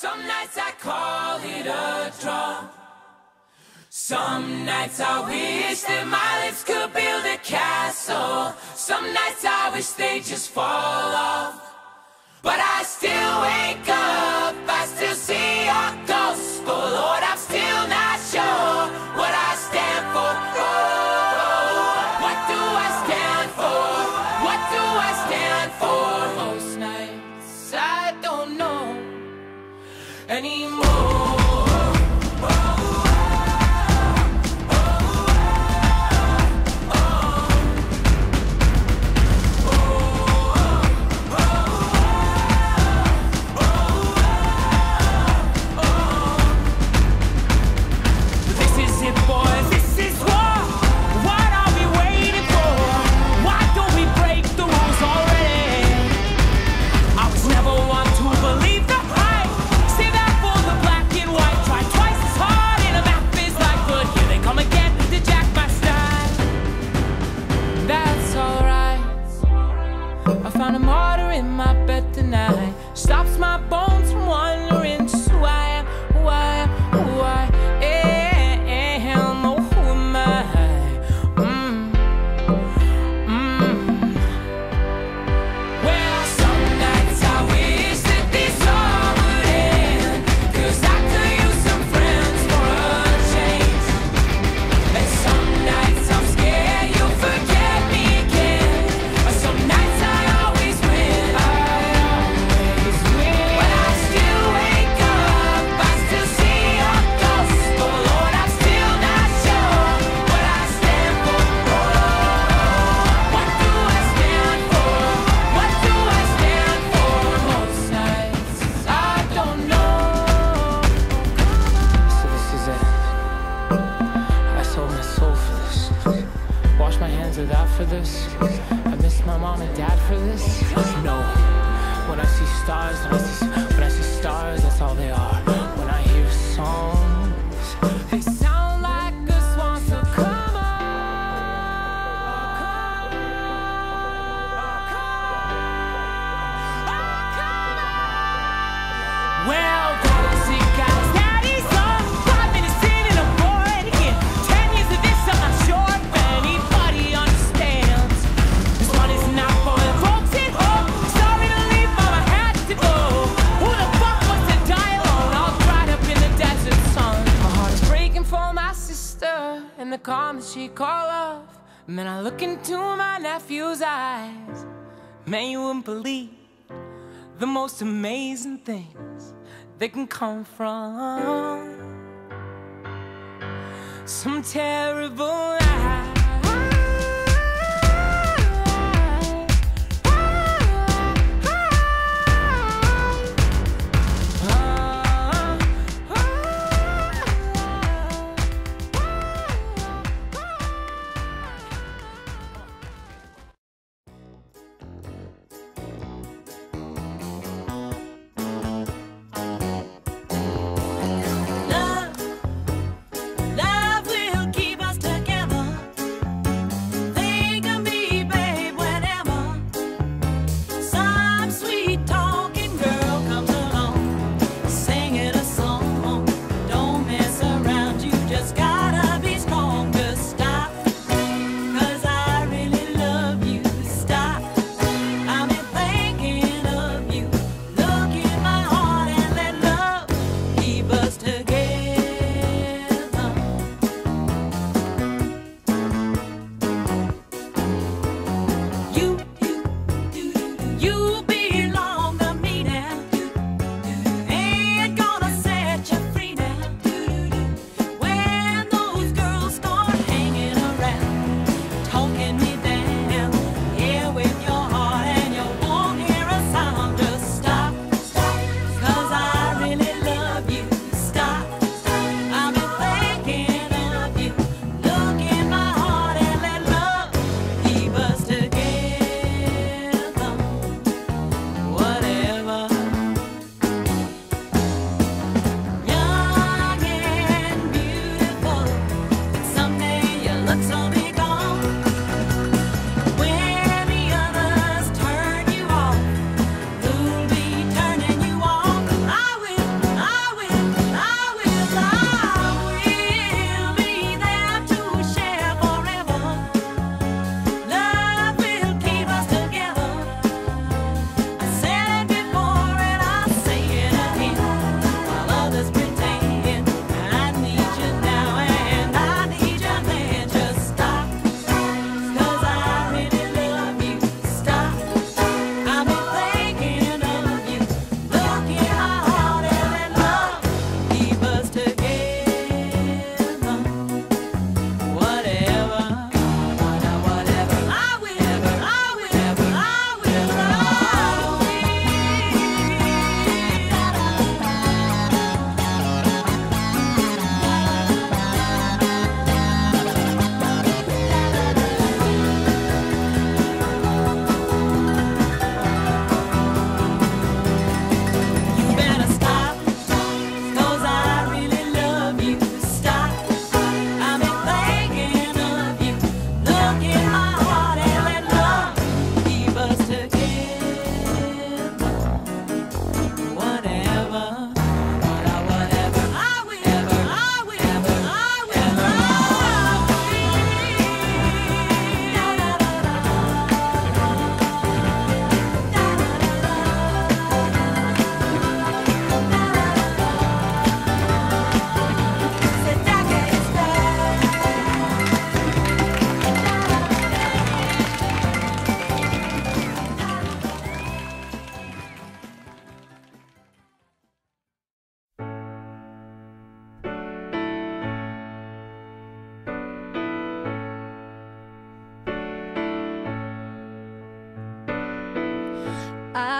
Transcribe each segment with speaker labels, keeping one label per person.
Speaker 1: Some nights I call it a draw. Some nights I wish that my lips could build a castle. Some nights I wish they just fall off. But I still wake up, I still see your ghost. Oh Lord, I'm still not sure what I stand for. Oh, what do I stand for? What do I stand for? Most nights I don't know anymore. Found a martyr in my bed tonight. Stops my bones from wandering. Just who I am, who I am, who I am. Oh, who am I? Well, some nights I wish that this all would end, 'cause I could use some friends for a change. And some nights I'm scared you'll forget me again. Some nights I for this. I miss my mom and dad for this. No, when I see stars, when I see stars, that's all they are. When I hear songs, they sound like a swan, so come on. Well, daddy's sick, daddy's on. 5 minutes in and I'm bored again. 10 years of this, I'm not sure if anybody understands. This one is not for the folks at home. Sorry to leave, mama had to go. Who the fuck wants to die alone, all dried up in the desert sun? My heart is breaking for my sister and the calm that she called off. And then I look into my nephew's eyes. Man, you wouldn't believe the most amazing things that can come from some terrible lie.
Speaker 2: Love will keep us together.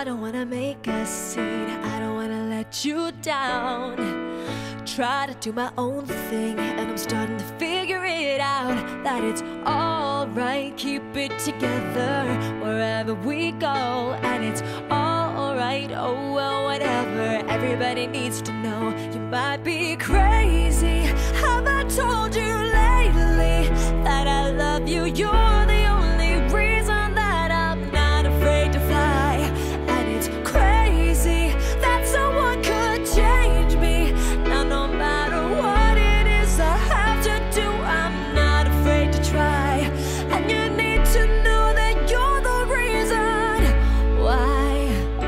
Speaker 1: I don't wanna make a scene, I don't wanna let you down. Try to do my own thing, and I'm starting to figure it out that it's alright, keep it together wherever we go. And it's alright, oh well, whatever. Everybody needs to know you might be crazy. Have I told you lately that I love you? You're the only reason that I'm not afraid to fly. And it's crazy that someone could change me. Now no matter what it is I have to do, I'm not afraid to try. And you need to know that you're the reason why.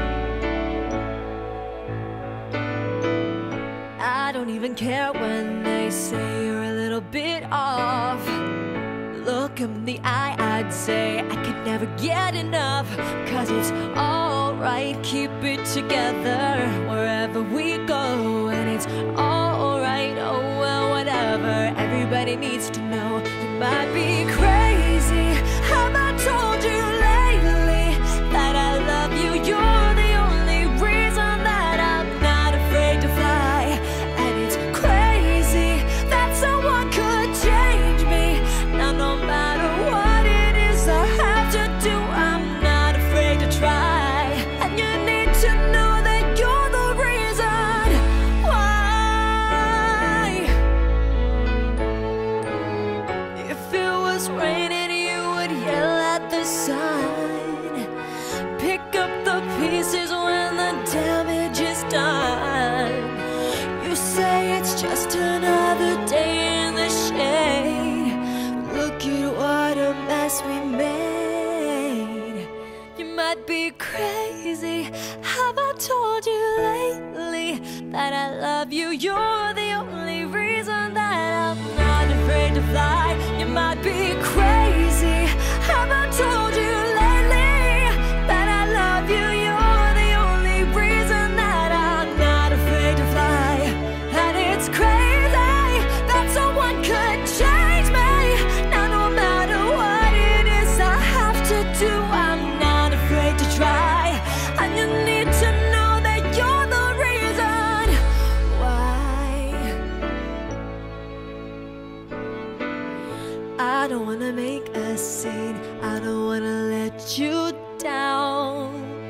Speaker 1: I don't even care when they say you're a little bit off. Look 'em in the eye, I'd say I could never get enough. 'Cause it's alright, keep it together wherever we go. And it's alright, oh well, whatever. Everybody needs to know you might be crazy. Have I told you lately that I love you? You're the only reason that I'm not afraid to fly. And it's crazy that someone could change me. Now no matter what it is I have to do, I'm not afraid to try. And you need to know that you're the reason why. If it was raining, you would yell at the sun. Pick up the pieces when the damage is done. You say it's just another day in the shade. Look at what a mess we made. You might be crazy. Have I told you lately that I love you? You're the only reason that I'm not afraid to fly. You might be crazy. Have I told you lately that I love you? You're the only reason that I'm not afraid to fly. And it's crazy that someone could change me. Now no matter what it is I have to do, I'm not afraid to try. And you need to know that you're the reason why. I don't wanna make a scene, I don't wanna let you down.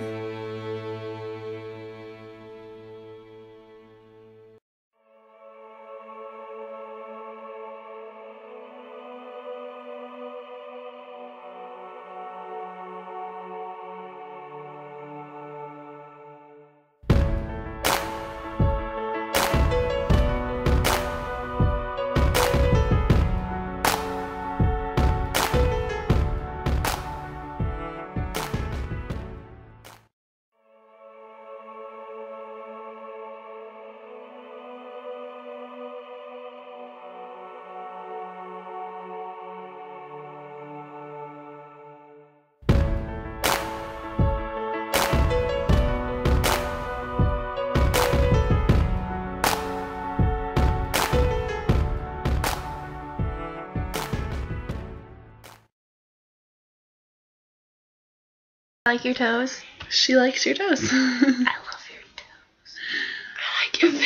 Speaker 2: Like your toes?
Speaker 3: She likes your toes.
Speaker 2: I love your toes.
Speaker 3: I like your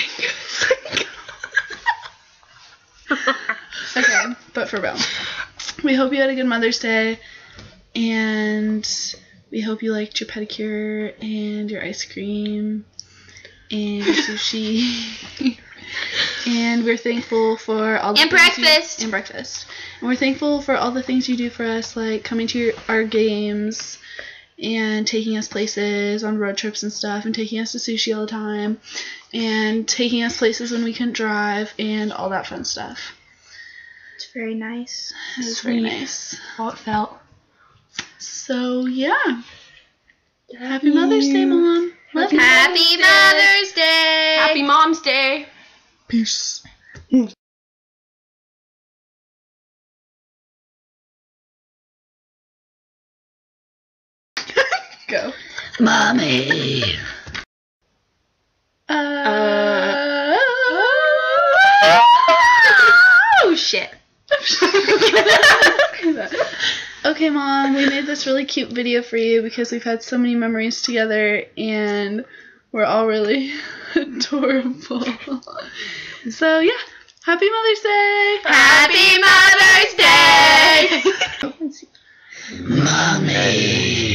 Speaker 3: fingers. Okay, but for real. We hope you had a good Mother's Day, and we hope you liked your pedicure and your ice cream and sushi. And we're thankful for all the
Speaker 2: And
Speaker 3: things
Speaker 2: breakfast.
Speaker 3: And breakfast. And we're thankful for all the things you do for us, like coming to our games and taking us places on road trips and stuff, and taking us to sushi all the time, and taking us places when we couldn't drive, and all that fun stuff.
Speaker 2: It's very nice.
Speaker 3: It was very nice.
Speaker 2: How it felt.
Speaker 3: So, yeah. Happy Mother's Day, Mom. Love you.
Speaker 2: Happy Mother's Day!
Speaker 4: Happy Mom's Day!
Speaker 3: Peace. Go.
Speaker 4: Mommy!
Speaker 2: Oh shit.
Speaker 3: Okay, Mom, we made this really cute video for you because we've had so many memories together and we're all really adorable. So, yeah. Happy Mother's Day!
Speaker 4: Happy Mother's Day!
Speaker 2: Let's see.
Speaker 4: Mommy.